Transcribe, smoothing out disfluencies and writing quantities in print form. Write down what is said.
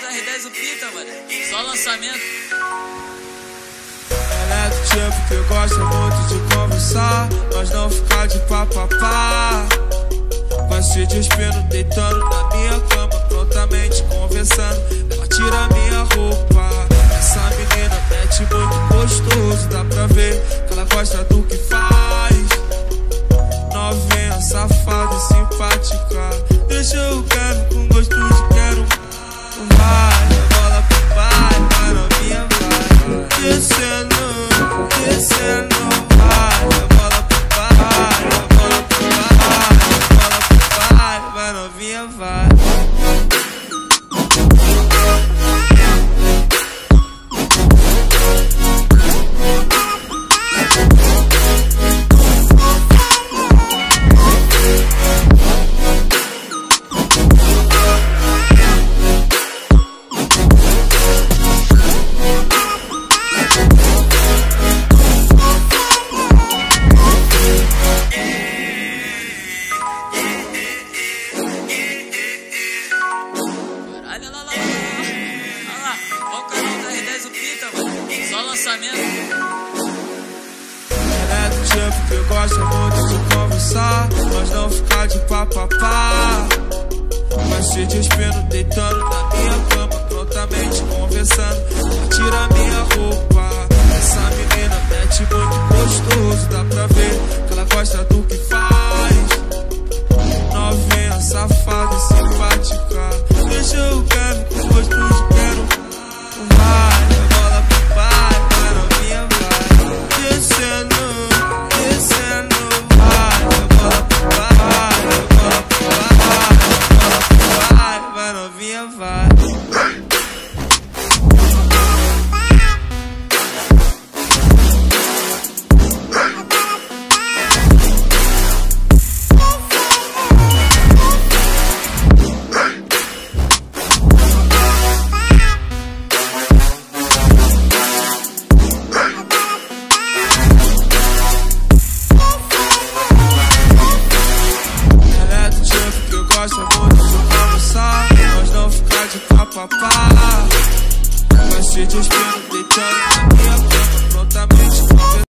do R10 o Pita, mano. Só lançamento. Ela é do tipo que gosta muito de conversar, mas não ficar de papapá. Vai se despindo, deitando na minha cama, prontamente conversando. Ela tira minha roupa. Essa menina mete muito gostoso, dá pra ver que ela gosta do que faz. Novinha, safada e simpática, deixa eu quero com gosto de quero. Vai, bola pro pai, vai novinha, vai descendo, descendo. Vai, bola pro pai, bola pro pai, bola pro pai, vai novinha, vai. Ela é do tipo que gosta muito de conversar, mas não ficar de papapá. Vai se despindo, deitando na minha cama, prontamente conversando. Ela tira minha roupa. Essa menina mete muito gosto.